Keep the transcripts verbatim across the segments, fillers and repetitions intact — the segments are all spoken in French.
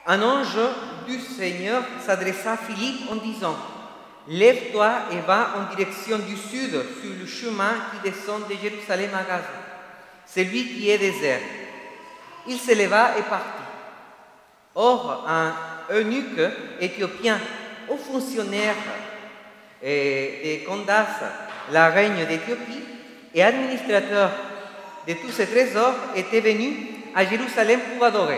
Un ange du Seigneur s'adressa à Philippe en disant « Lève-toi et va en direction du sud sur le chemin qui descend de Jérusalem à Gaza, celui qui est désert. » Il se leva et partit. Or, un eunuque éthiopien, haut fonctionnaire de Candace, la reine d'Éthiopie, et administrateur de tous ses trésors, était venu à Jérusalem pour adorer.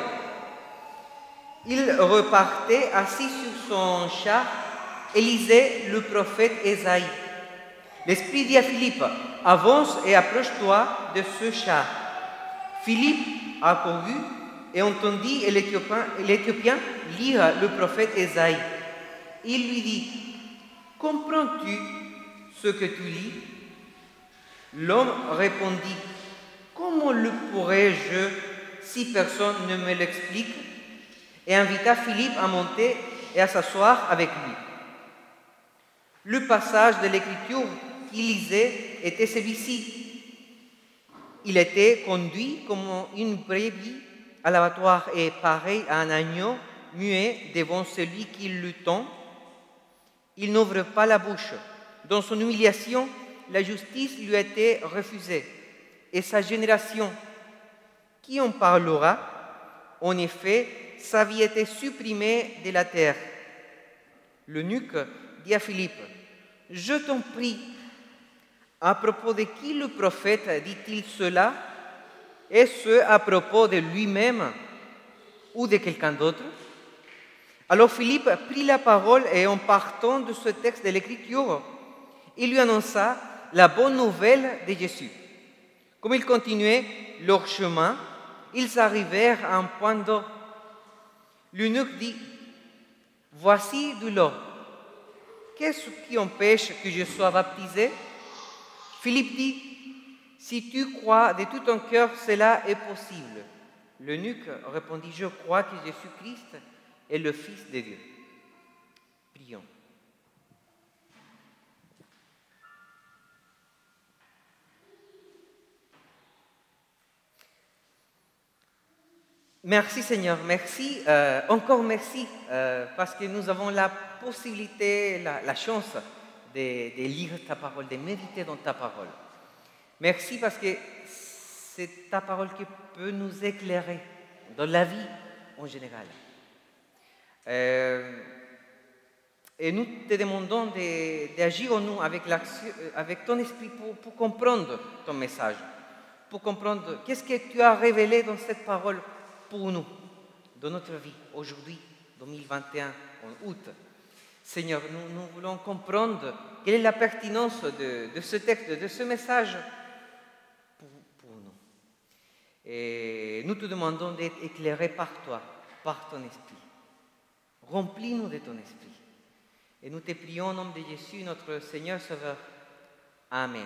Il repartait assis sur son char et lisait le prophète Ésaïe. L'Esprit dit à Philippe, « Avance et approche-toi de ce char. » Philippe accourut et entendit l'Éthiopien lire le prophète Ésaïe. Il lui dit, « Comprends-tu ce que tu lis ?» L'homme répondit, « Comment le pourrais-je si personne ne me l'explique ?» et invita Philippe à monter et à s'asseoir avec lui. Le passage de l'Écriture qu'il lisait était celui-ci. Il était conduit comme une brebis à l'abattoir et pareil à un agneau muet devant celui qui le tend. Il n'ouvre pas la bouche. Dans son humiliation, la justice lui a été refusée. Et sa génération, qui en parlera? En effet, sa vie était supprimée de la terre. L'eunuque dit à Philippe, « Je t'en prie, à propos de qui le prophète dit-il cela? Est-ce à propos de lui-même ou de quelqu'un d'autre ?» Alors Philippe prit la parole et en partant de ce texte de l'Écriture, il lui annonça la bonne nouvelle de Jésus. Comme ils continuaient leur chemin, ils arrivèrent à un point d'eau. L'eunuque dit, « Voici de l'eau. Qu'est-ce qui empêche que je sois baptisé ?» Philippe dit, « Si tu crois de tout ton cœur, cela est possible. » L'eunuque répondit, « Je crois que Jésus-Christ est le Fils de Dieu. » Prions. Merci Seigneur, merci, euh, encore merci, euh, parce que nous avons la possibilité, la, la chance de, de lire ta parole, de méditer dans ta parole. Merci parce que c'est ta parole qui peut nous éclairer dans la vie en général. Euh, et nous te demandons de, d'agir en nous avec, avec ton esprit pour, pour comprendre ton message, pour comprendre qu'est-ce que tu as révélé dans cette parole pour nous, dans notre vie, aujourd'hui, deux mille vingt et un, en août. Seigneur, nous, nous voulons comprendre quelle est la pertinence de, de ce texte, de ce message pour, pour nous. Et nous te demandons d'être éclairés par toi, par ton esprit. Remplis-nous de ton esprit. Et nous te prions au nom de Jésus, notre Seigneur Sauveur. Amen.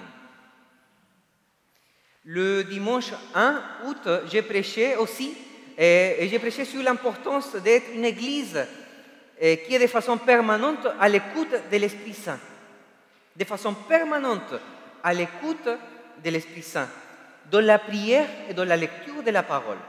Le dimanche un août, j'ai prêché aussi Et j'ai prêché sur l'importance d'être une église qui est de façon permanente à l'écoute de l'Esprit Saint. De façon permanente à l'écoute de l'Esprit Saint. Dans la prière et dans la lecture de la parole.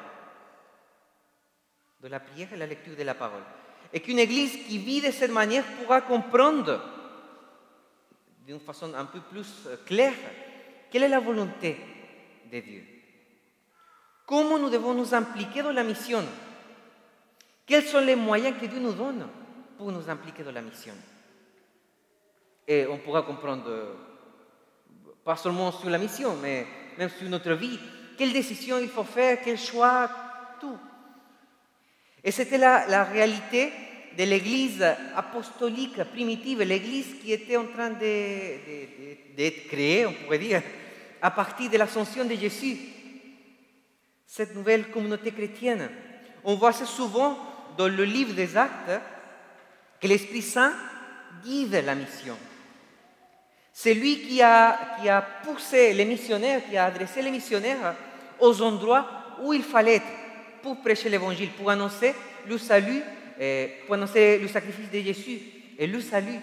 Dans la prière et la lecture de la parole. Et qu'une église qui vit de cette manière pourra comprendre d'une façon un peu plus claire quelle est la volonté de Dieu. Comment nous devons nous impliquer dans la mission? Quels sont les moyens que Dieu nous donne pour nous impliquer dans la mission? Et on pourra comprendre, pas seulement sur la mission, mais même sur notre vie, quelles décisions il faut faire, quel choix, tout. Et c'était la, la réalité de l'église apostolique primitive, l'église qui était en train de, de, de, d'être créée, on pourrait dire, à partir de l'ascension de Jésus. Cette nouvelle communauté chrétienne. On voit assez souvent dans le livre des Actes que l'Esprit Saint guide la mission. C'est lui qui a, qui a poussé les missionnaires, qui a adressé les missionnaires aux endroits où il fallait être pour prêcher l'Évangile, pour annoncer le salut, pour annoncer le sacrifice de Jésus et le salut.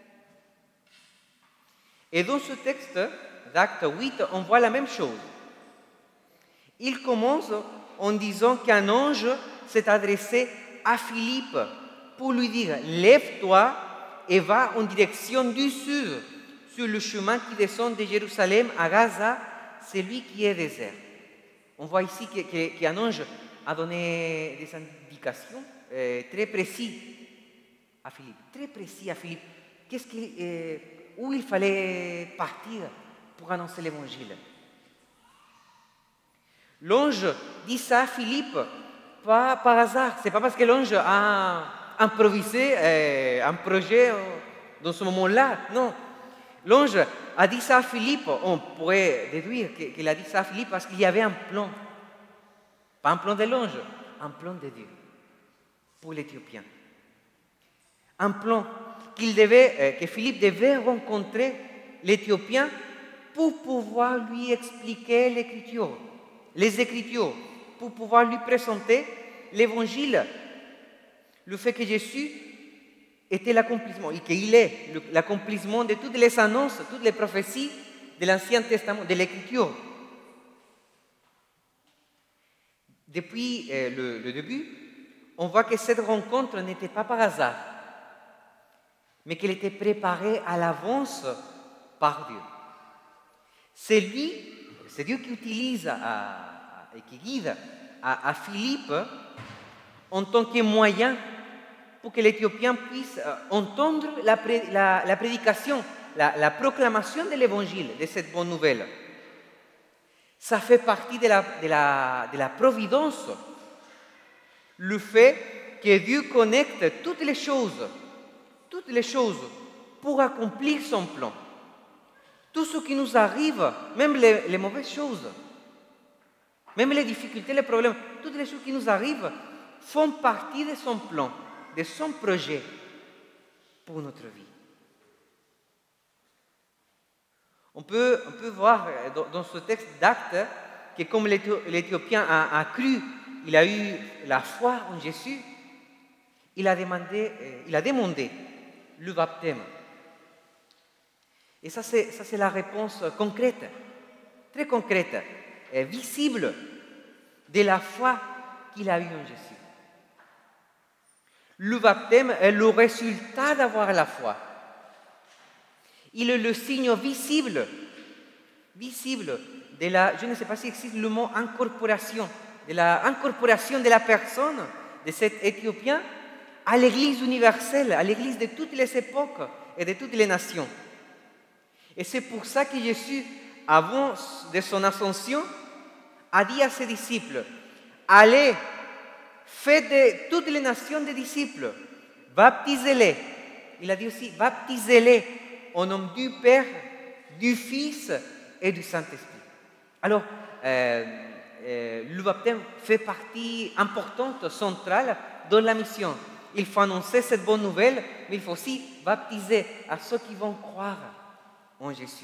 Et dans ce texte d'Acte huit, on voit la même chose. Il commence en disant qu'un ange s'est adressé à Philippe pour lui dire « Lève-toi et va en direction du sud, sur le chemin qui descend de Jérusalem à Gaza, celui qui est désert. » On voit ici qu'un ange a donné des indications euh, très précises à Philippe, très précis à Philippe. Qu'est-ce qu'il, euh, où il fallait partir pour annoncer l'évangile. L'ange dit ça à Philippe, pas par hasard. Ce n'est pas parce que l'ange a improvisé euh, un projet dans ce moment-là. Non. L'ange a dit ça à Philippe. On pourrait déduire qu'il a dit ça à Philippe parce qu'il y avait un plan. Pas un plan de l'ange, un plan de Dieu pour l'Éthiopien. Un plan qu'il devait, euh, que Philippe devait rencontrer l'Éthiopien pour pouvoir lui expliquer l'Écriture, les Écritures, pour pouvoir lui présenter l'Évangile, le fait que Jésus était l'accomplissement, et qu'il est l'accomplissement de toutes les annonces, toutes les prophéties de l'Ancien Testament, de l'Écriture. Depuis euh, le, le début, on voit que cette rencontre n'était pas par hasard, mais qu'elle était préparée à l'avance par Dieu. C'est lui, c'est Dieu qui utilise à, à, et qui guide à, à Philippe en tant que moyen pour que l'Éthiopien puisse entendre la, pré, la, la prédication, la, la proclamation de l'Évangile, de cette bonne nouvelle. Ça fait partie de la, de la, de la providence, le fait que Dieu connecte toutes les choses, toutes les choses pour accomplir son plan. Tout ce qui nous arrive, même les, les mauvaises choses, même les difficultés, les problèmes, toutes les choses qui nous arrivent font partie de son plan, de son projet pour notre vie. On peut, on peut voir dans, dans ce texte d'Actes que comme l'Éthiopien a, a cru, il a eu la foi en Jésus, il a demandé, il a demandé le baptême. Et ça, c'est, ça, c'est la réponse concrète, très concrète, et visible de la foi qu'il a eue en Jésus. Le baptême est le résultat d'avoir la foi. Il est le signe visible, visible de la, je ne sais pas si existe le mot incorporation, de la incorporation de la personne, de cet Éthiopien, à l'Église universelle, à l'Église de toutes les époques et de toutes les nations. Et c'est pour ça que Jésus, avant de son ascension, a dit à ses disciples, allez, faites de toutes les nations des disciples, baptisez-les. Il a dit aussi, baptisez-les au nom du Père, du Fils et du Saint-Esprit. Alors, euh, euh, le baptême fait partie importante, centrale dans la mission. Il faut annoncer cette bonne nouvelle, mais il faut aussi baptiser à ceux qui vont croire en Jésus.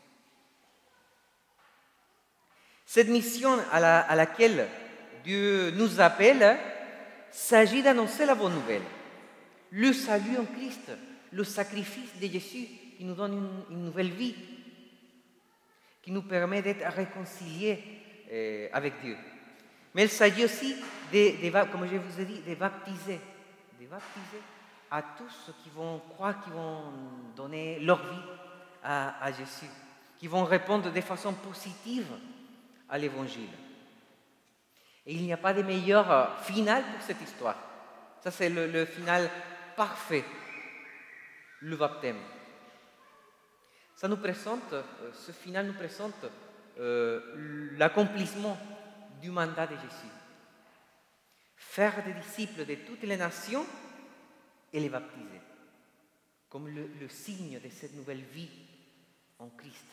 Cette mission à, la, à laquelle Dieu nous appelle s'agit d'annoncer la bonne nouvelle, le salut en Christ, le sacrifice de Jésus qui nous donne une, une nouvelle vie, qui nous permet d'être réconciliés euh, avec Dieu. Mais il s'agit aussi, de, de, comme je vous ai dit, de baptiser, de baptiser à tous ceux qui vont croire, qui vont donner leur vie à, à Jésus, qui vont répondre de façon positive à l'Évangile. Et il n'y a pas de meilleur final pour cette histoire. Ça, c'est le, le final parfait, le baptême. Ça nous présente, ce final nous présente euh, l'accomplissement du mandat de Jésus. Faire des disciples de toutes les nations et les baptiser, comme le, le signe de cette nouvelle vie en Christ.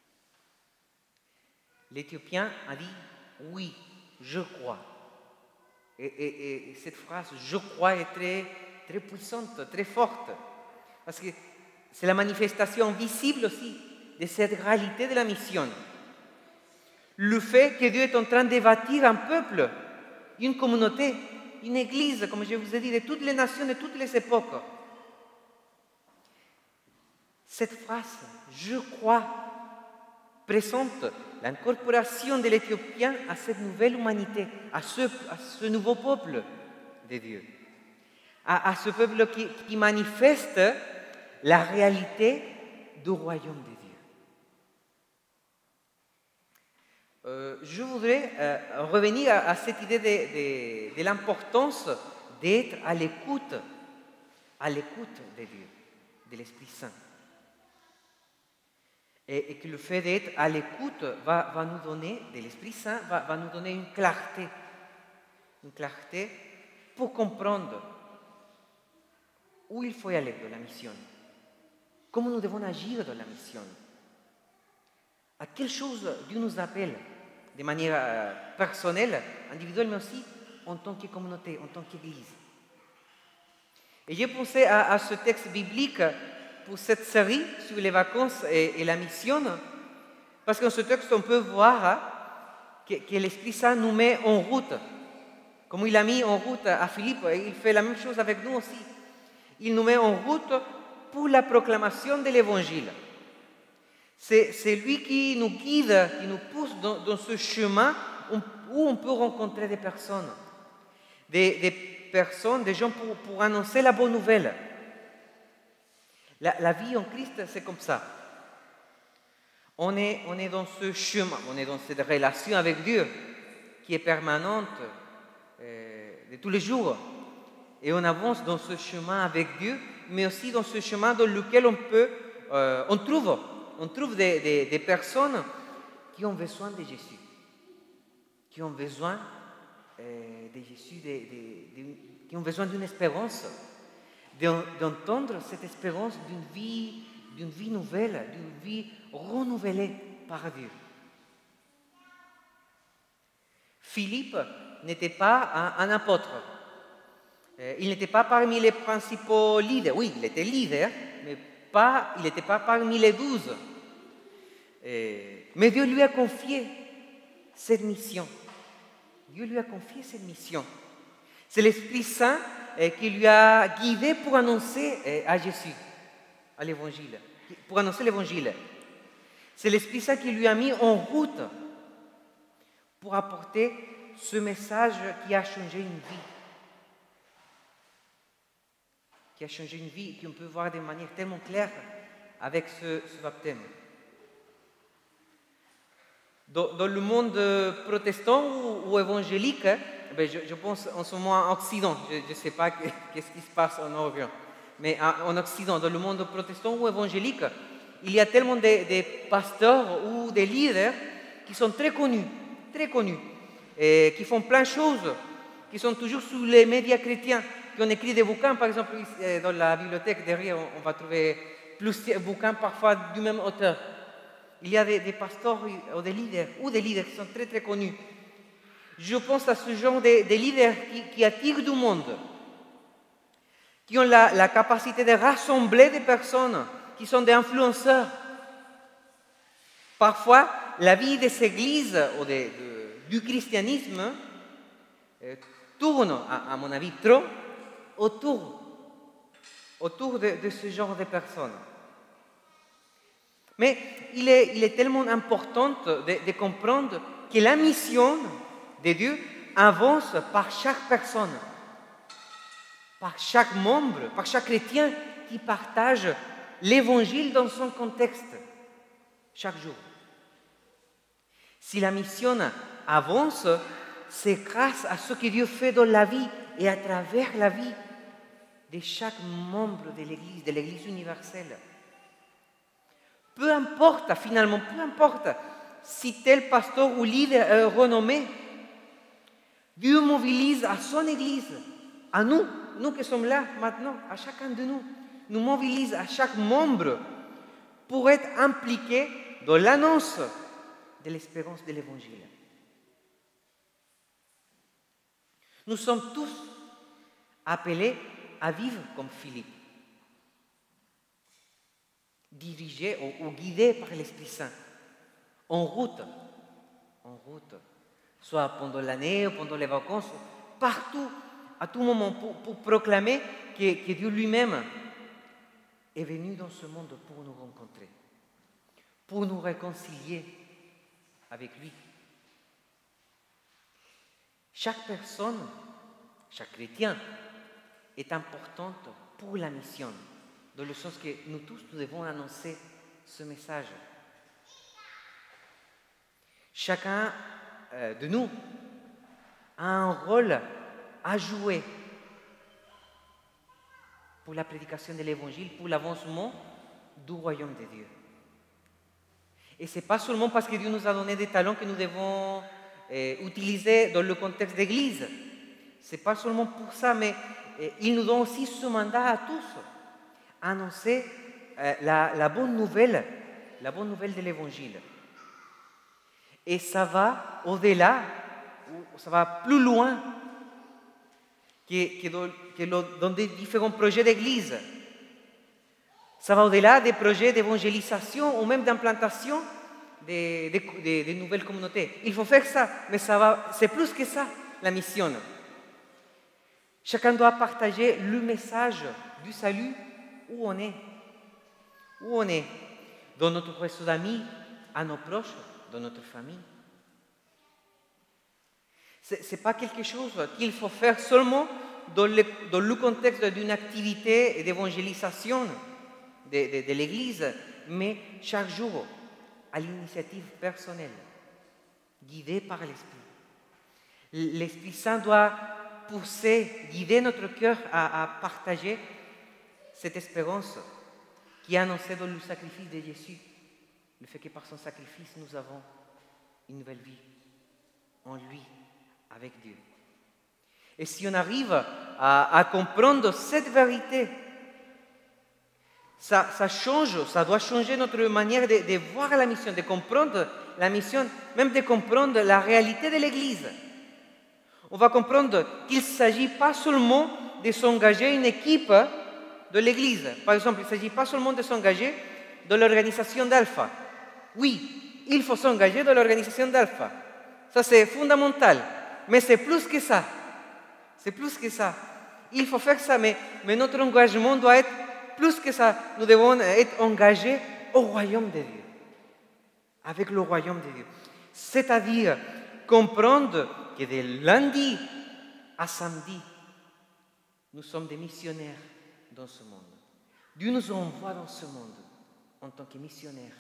L'Éthiopien a dit « oui, je crois ». Et, et, et cette phrase « je crois » est très, très puissante, très forte, parce que c'est la manifestation visible aussi de cette réalité de la mission. Le fait que Dieu est en train de bâtir un peuple, une communauté, une église, comme je vous ai dit, de toutes les nations, de toutes les époques. Cette phrase « je crois » présente l'incorporation de l'Éthiopien à cette nouvelle humanité, à ce, à ce nouveau peuple de Dieu. à, à ce peuple qui, qui manifeste la réalité du royaume de Dieu. Euh, je voudrais euh, revenir à, à cette idée de, de, de l'importance d'être à l'écoute, à l'écoute de Dieu, de l'Esprit Saint. Et, et que le fait d'être à l'écoute va, va nous donner, de l'Esprit Saint, va, va nous donner une clarté, une clarté pour comprendre où il faut aller dans la mission, comment nous devons agir dans la mission, à quelle chose Dieu nous appelle de manière personnelle, individuelle, mais aussi en tant que communauté, en tant qu'Église. Et j'ai pensé à, à ce texte biblique pour cette série sur les vacances et, et la mission, parce qu'en ce texte, on peut voir hein, que, que l'Esprit Saint nous met en route. Comme il a mis en route à Philippe, il fait la même chose avec nous aussi. Il nous met en route pour la proclamation de l'Évangile. C'est, c'est lui qui nous guide, qui nous pousse dans, dans ce chemin où on peut rencontrer des personnes. Des, des personnes, des gens pour, pour annoncer la bonne nouvelle. La, la vie en Christ, c'est comme ça. On est, on est dans ce chemin, on est dans cette relation avec Dieu qui est permanente euh, de tous les jours. Et on avance dans ce chemin avec Dieu, mais aussi dans ce chemin dans lequel on peut, euh, on trouve, on trouve des, des, des personnes qui ont besoin de Jésus, qui ont besoin euh, de Jésus, de, de, de, qui ont besoin d'une espérance, d'entendre cette espérance d'une vie, d'une vie nouvelle, d'une vie renouvelée par Dieu. Philippe n'était pas un, un apôtre. Il n'était pas parmi les principaux leaders. Oui, il était leader, mais pas, il n'était pas parmi les douze. Mais Dieu lui a confié cette mission. Dieu lui a confié cette mission. C'est l'Esprit Saint qui lui a guidé pour annoncer à Jésus, à l'Évangile, pour annoncer l'Évangile. C'est l'Esprit Saint qui lui a mis en route pour apporter ce message qui a changé une vie. Qui a changé une vie et qu'on peut voir de manière tellement claire avec ce, ce baptême. Dans, dans le monde protestant ou, ou évangélique, ben je, je pense en ce moment en Occident, je ne sais pas qu'est-ce qui se passe en Orient, mais en Occident, dans le monde protestant ou évangélique, il y a tellement de, de pasteurs ou de leaders qui sont très connus, très connus, et qui font plein de choses, qui sont toujours sur les médias chrétiens, qui ont écrit des bouquins. Par exemple, dans la bibliothèque derrière, on va trouver plusieurs bouquins parfois du même auteur. Il y a des, des pasteurs ou des leaders, ou des leaders qui sont très très connus. Je pense à ce genre de, de leaders qui, qui attirent du monde, qui ont la, la capacité de rassembler des personnes, qui sont des influenceurs. Parfois, la vie des églises ou de, de, du christianisme euh, tourne, à, à mon avis, trop autour, autour de, de ce genre de personnes. Mais il est, il est tellement important de, de comprendre que la mission de Dieu avance par chaque personne, par chaque membre, par chaque chrétien qui partage l'Évangile dans son contexte, chaque jour. Si la mission avance, c'est grâce à ce que Dieu fait dans la vie et à travers la vie de chaque membre de l'Église, de l'Église universelle. Peu importe, finalement, peu importe si tel pasteur ou leader est renommé, Dieu mobilise à son Église, à nous, nous qui sommes là maintenant, à chacun de nous, nous mobilise à chaque membre pour être impliqué dans l'annonce de l'espérance de l'Évangile. Nous sommes tous appelés à vivre comme Philippe, dirigés ou, ou guidés par l'Esprit Saint, en route, en route, soit pendant l'année ou pendant les vacances, partout, à tout moment, pour, pour proclamer que, que Dieu lui-même est venu dans ce monde pour nous rencontrer, pour nous réconcilier avec lui. Chaque personne, chaque chrétien, est importante pour la mission, dans le sens que nous tous, nous devons annoncer ce message. Chacun euh, de nous a un rôle à jouer pour la prédication de l'Évangile, pour l'avancement du royaume de Dieu. Et ce n'est pas seulement parce que Dieu nous a donné des talents que nous devons euh, utiliser dans le contexte d'Église. Ce n'est pas seulement pour ça, mais euh, il nous donne aussi ce mandat à tous, annoncer euh, la, la bonne nouvelle, la bonne nouvelle de l'Évangile. Et ça va au-delà, ça va plus loin que, que, dans, que dans des différents projets d'Église. Ça va au-delà des projets d'évangélisation ou même d'implantation de, de, de, de nouvelles communautés. Il faut faire ça, mais ça va, c'est plus que ça, la mission. Chacun doit partager le message du salut où on est. Où on est. Dans notre réseau d'amis, à nos proches, dans notre famille. Ce n'est pas quelque chose qu'il faut faire seulement dans le, dans le contexte d'une activité d'évangélisation de, de, de l'Église, mais chaque jour, à l'initiative personnelle, guidée par l'Esprit. L'Esprit Saint doit pousser, guider notre cœur à, à partager cette espérance qui est annoncée dans le sacrifice de Jésus. Le fait que par son sacrifice, nous avons une nouvelle vie en lui, avec Dieu. Et si on arrive à, à comprendre cette vérité, ça, ça change, ça doit changer notre manière de, de voir la mission, de comprendre la mission, même de comprendre la réalité de l'Église. On va comprendre qu'il ne s'agit pas seulement de s'engager une équipe de l'Église. Par exemple, il ne s'agit pas seulement de s'engager dans l'organisation d'Alpha. Oui, il faut s'engager dans l'organisation d'Alpha. Ça, c'est fondamental. Mais c'est plus que ça. C'est plus que ça. Il faut faire ça, mais, mais notre engagement doit être plus que ça. Nous devons être engagés au royaume de Dieu. Avec le royaume de Dieu. C'est-à-dire comprendre que de lundi à samedi, nous sommes des missionnaires dans ce monde. Dieu nous envoie dans ce monde en tant que missionnaires.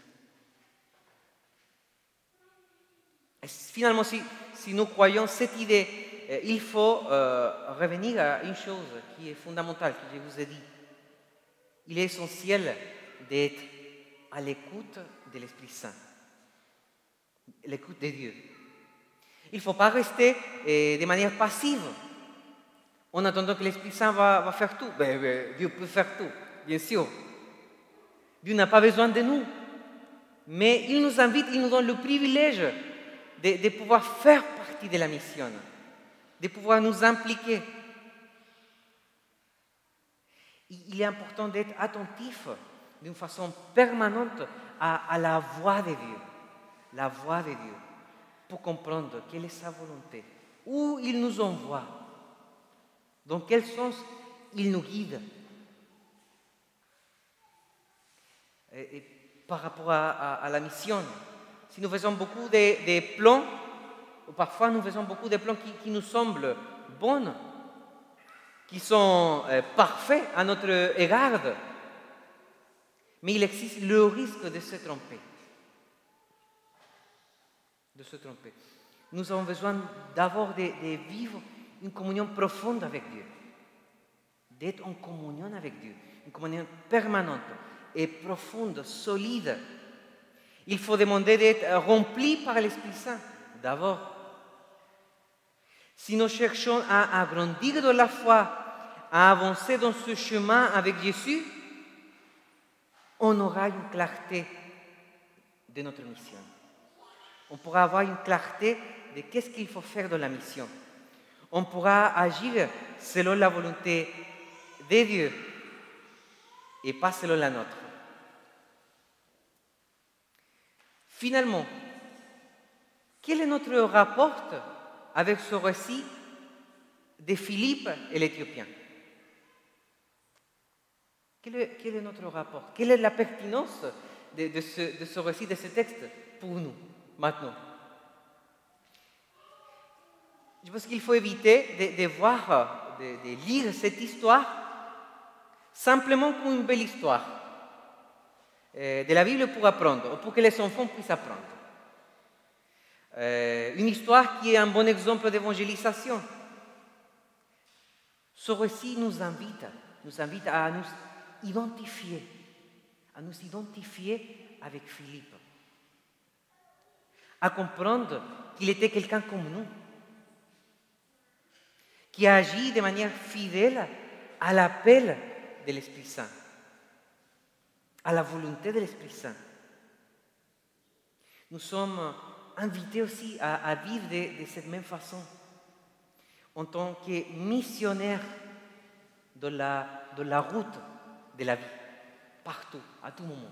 Et finalement, si, si nous croyons cette idée, euh, il faut euh, revenir à une chose qui est fondamentale, que je vous ai dit. Il est essentiel d'être à l'écoute de l'Esprit Saint, l'écoute de Dieu. Il ne faut pas rester euh, de manière passive en attendant que l'Esprit Saint va, va faire tout. Ben, ben, Dieu peut faire tout, bien sûr. Dieu n'a pas besoin de nous. Mais il nous invite, il nous donne le privilège de, de pouvoir faire partie de la mission, de pouvoir nous impliquer. Il est important d'être attentif d'une façon permanente à, à la voix de Dieu, la voix de Dieu, pour comprendre quelle est sa volonté, où il nous envoie, dans quel sens il nous guide. Et, et par rapport à, à, à la mission, si nous faisons beaucoup de, de plans, ou parfois nous faisons beaucoup de plans qui, qui nous semblent bons, qui sont euh, parfaits à notre égard, mais il existe le risque de se tromper. De se tromper. Nous avons besoin d'abord de, de vivre une communion profonde avec Dieu, d'être en communion avec Dieu, une communion permanente et profonde, solide. Il faut demander d'être rempli par l'Esprit Saint, d'abord. Si nous cherchons à, à grandir dans la foi, à avancer dans ce chemin avec Jésus, on aura une clarté de notre mission. On pourra avoir une clarté de qu'est-ce qu'il faut faire dans la mission. On pourra agir selon la volonté de Dieu et pas selon la nôtre. Finalement, quel est notre rapport avec ce récit de Philippe et l'Éthiopien? Quel est, quel est notre rapport? Quelle est la pertinence de, de, ce, de ce récit, de ce texte pour nous, maintenant? Je pense qu'il faut éviter de, de voir de, de lire cette histoire simplement comme une belle histoire euh, de la Bible pour apprendre, ou pour que les enfants puissent apprendre. Euh, une histoire qui est un bon exemple d'évangélisation. Ce récit nous invite, nous invite à nous identifier, à nous identifier avec Philippe, à comprendre qu'il était quelqu'un comme nous, qui a agi de manière fidèle à l'appel de l'Esprit Saint, à la volonté de l'Esprit Saint. Nous sommes invités aussi à, à vivre de, de cette même façon, en tant que missionnaires de la, de la route de la vie, partout, à tout moment.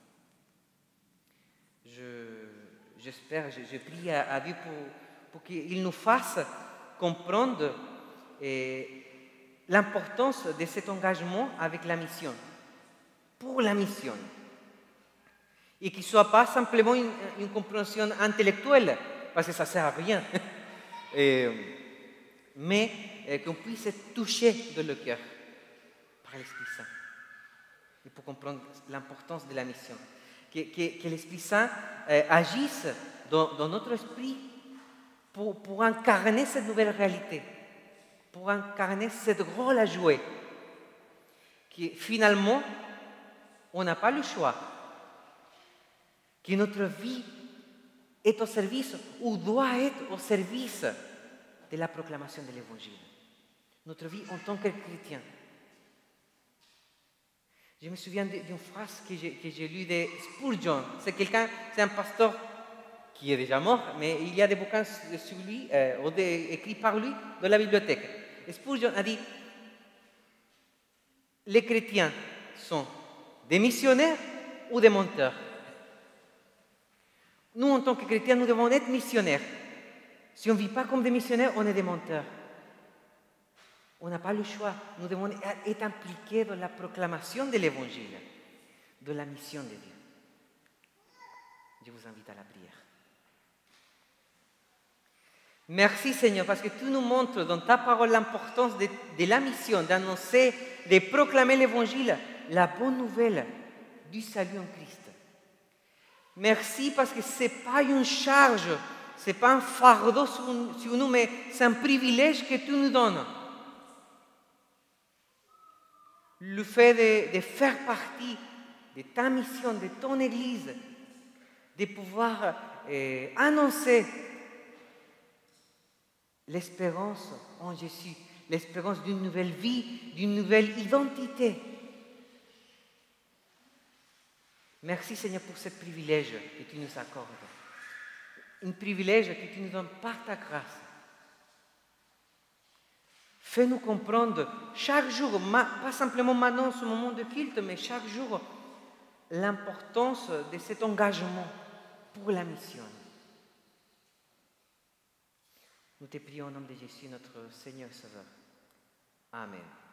Je, j'espère, je, je prie à, à Dieu pour, pour qu'il nous fasse comprendre eh, l'importance de cet engagement avec la mission, pour la mission. Et qu'il ne soit pas simplement une, une compréhension intellectuelle, parce que ça ne sert à rien, et, mais eh, qu'on puisse être touché dans le cœur par l'Esprit Saint, et pour comprendre l'importance de la mission. Que, que, que l'Esprit Saint eh, agisse dans, dans notre esprit pour, pour incarner cette nouvelle réalité, pour incarner ce rôle à jouer, que finalement, on n'a pas le choix, que notre vie est au service, ou doit être au service de la proclamation de l'Évangile. Notre vie en tant que chrétien. Je me souviens d'une phrase que j'ai, que j'ai lue de Spurgeon. C'est quelqu'un, c'est un pasteur qui est déjà mort, mais il y a des bouquins sur lui, euh, ou des, écrits par lui dans la bibliothèque. Et Spurgeon a dit, les chrétiens sont des missionnaires ou des menteurs. Nous, en tant que chrétiens, nous devons être missionnaires. Si on ne vit pas comme des missionnaires, on est des menteurs. On n'a pas le choix. Nous devons être impliqués dans la proclamation de l'Évangile, de la mission de Dieu. Je vous invite à la prière. Merci Seigneur, parce que tu nous montres dans ta parole l'importance de, de la mission, d'annoncer, de proclamer l'Évangile, la bonne nouvelle du salut en Christ. Merci parce que ce n'est pas une charge, ce n'est pas un fardeau sur, sur nous, mais c'est un privilège que tu nous donnes. Le fait de, de faire partie de ta mission, de ton Église, de pouvoir euh, annoncer l'espérance en Jésus, l'espérance d'une nouvelle vie, d'une nouvelle identité. Merci Seigneur pour ce privilège que tu nous accordes. Un privilège que tu nous donnes par ta grâce. Fais-nous comprendre chaque jour, pas simplement maintenant ce moment de culte, mais chaque jour, l'importance de cet engagement pour la mission. Nous te prions au nom de Jésus, notre Seigneur et Sauveur. Amen.